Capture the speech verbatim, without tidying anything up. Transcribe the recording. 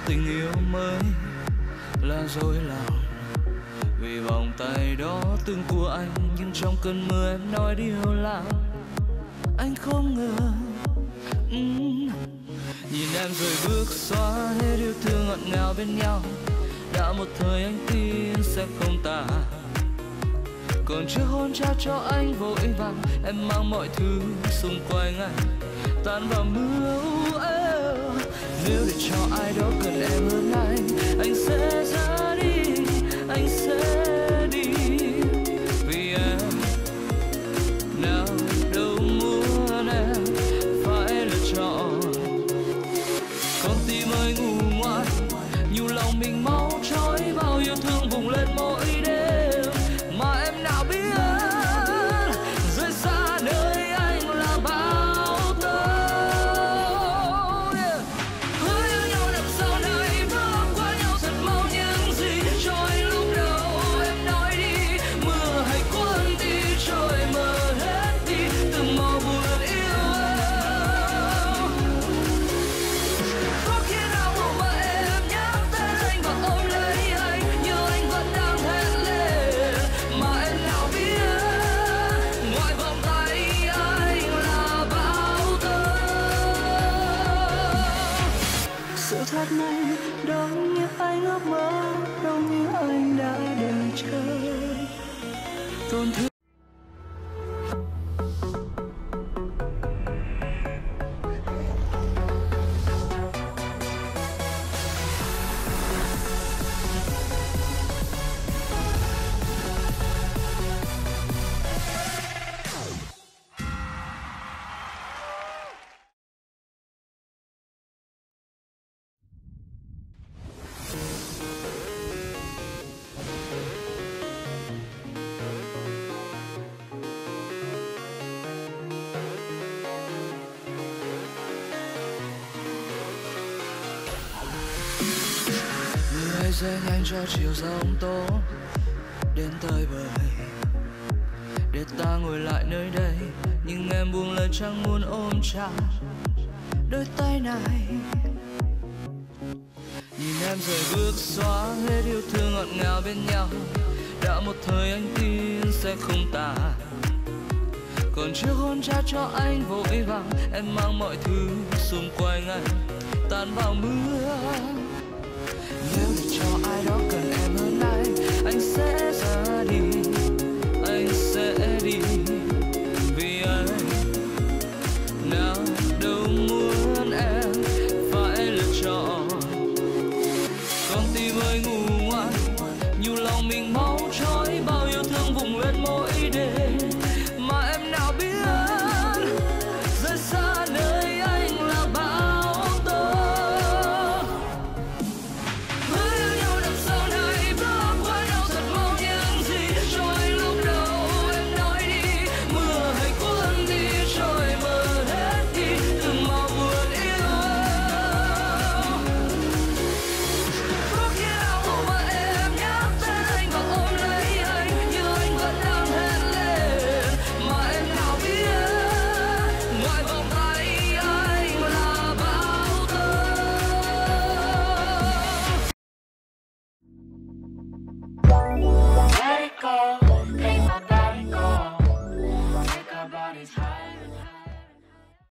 tình yêu mới là dối lòng. Vì vòng tay đó từng của anh, nhưng trong cơn mưa em nói điều làm anh không ngờ. uhm. Nhìn em rồi bước xóa hết yêu thương ngọt ngào bên nhau. Đã một thời anh tin sẽ không tàn, còn chưa hôn trao cho anh vội vàng. Em mang mọi thứ xung quanh anh tan vào mưa. oh. Nếu để cho ai đó cần em hơn anh, anh sẽ ra đi, anh sẽ đi. Vì em nào đâu muốn em phải lựa chọn. Con tim ơi ngu ngoan, nhiều lòng mình máu trói, bao yêu thương vùng lên mỗi đêm. Mà em nào biết rời xa nơi anh là bao tố. yeah. Hứa yêu nhau năm sau này, bước qua nhau thật mau. Những gì cho anh lúc đầu em nói đi, mưa hay cuốn đi trôi mờ hết đi từng màu buồn yêu. Có khi nào mộng mà em nhắc tên anh và ôm lấy anh, như anh vẫn đang hẹn lên. Mà em nào biết ngoài vòng tay anh là bao tố. Sự thật này đâu như anh ước mơ, đâu như anh đã đợi chờ. Tổn thương mưa rơi nhanh cho chiều giông tố đến tới bời. Để ta ngồi lại nơi đây, nhưng em buông lời chẳng muốn ôm chặt đôi tay này. Nhìn em rời bước xóa hết yêu thương ngọt ngào bên nhau. Đã một thời anh tin sẽ không tàn, còn chưa hôn trao cho anh vội vàng. Em mang mọi thứ xung quanh anh tan vào mưa. Nếu để cho ai đó cần em hơn anh, anh sẽ ra